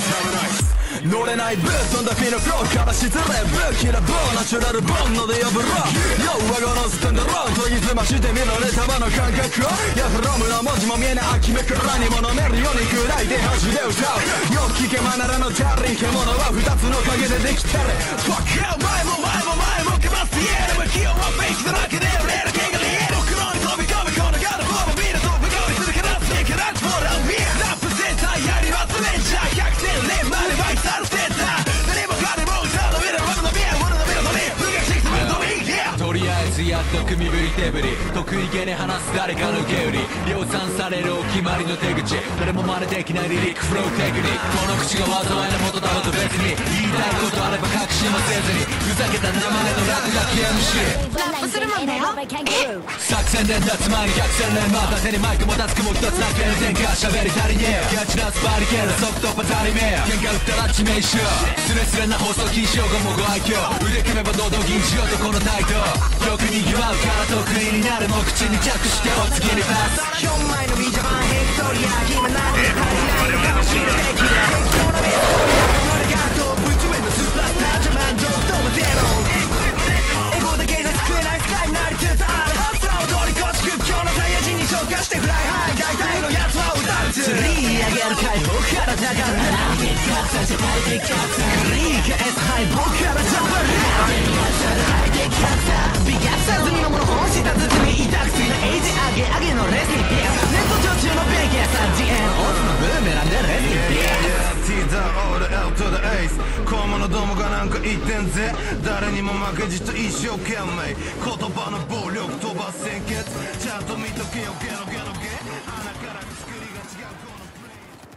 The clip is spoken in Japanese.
乗れないブーツ飛んだフィのフローから失礼武器なボーナチュラルボンノで呼ぶローヨーワゴのステンドロー研ぎ澄ましてみろレタバの感覚をヤフロムの文字も見えない秋めくらにも飲めるように砕いて端で歌うよく聞けまならのタリン獣は二つの影でできてる Fuck you 前もかます言える気温はフェイクの中で売れる剣が見える僕のに飛び込むこのガードフォームビールと不合理するからスネークラッチフォーラーミーラップセンターやりますねじゃあ100点連までバイサルセンター何もかでも歌うの見る僕のビア俺の目の鳥文学シックスメントミーとりあえずやっと組振り手振り得意げに話す誰かの受け売り量産されるお決まりの手口誰も真似できないリリックフローテクニックこの口が災いのもとだろうと別に言いたいことあれば隠しもせずにふざけた名前の落書き MC ラップするもんだよ作戦伝達前に百戦錬磨手にマイクもタスクも一つだけの天下喋り足りねえガチなスパリケール即突破足りめえ喧嘩打ったら致命傷スレスレな放送禁止用語もご愛嬌腕組めば堂々銀しようとこの態度よく賑わうから得意になるも口に着してお次にパス4枚のビジャマンヘクトリア今何で足りないのかもしれない敵だ適当な目を俺がとぶちめのスーパースタージャマン上等もゼロエゴだけで救えないスカイになりつつあるハスラーを通り越し屈強なサイヤ人に消化してフライハイ大体のやつは歌うつ釣り上げる解放から高な激活さ世界的活繰り返す敗北からジャンプ激活美逆さ済みのもの本質は包み痛くついなエイジ上げのレシピネット上中のベーキャー3次元オスのブーメランでレシピ T だ O で L to the Ace 肛門のどもがなんか言ってんぜ誰にも負けじと一生懸命言葉の暴力飛ばす鮮血ちゃんと見とけよけろ